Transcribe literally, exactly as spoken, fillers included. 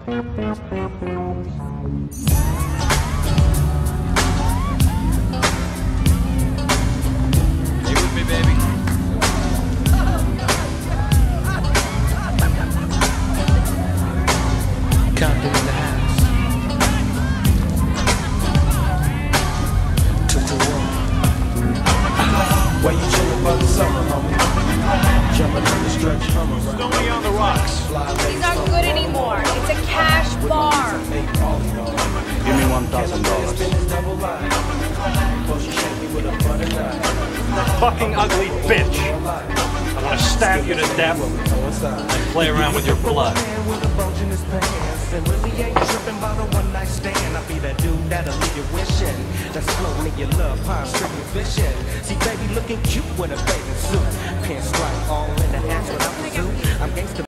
You with me, baby? Compton in the house. Two to one. Where you chillin' by the summer, homie? Jumping on the stretch, hummer. Stony on the rocks. These aren't good anymore. It's a cash bar. Give me one thousand dollars. Fucking ugly bitch. I want to stab you to death and play around with your blood. And really ain't tripping about a one night stand. I'll be that dude that'll leave you wishing. That's floating in your love pond, strictly fishing. See, baby looking cute with a bathing suit. Pinstripe all in the ass without the suit. I'm gangsta.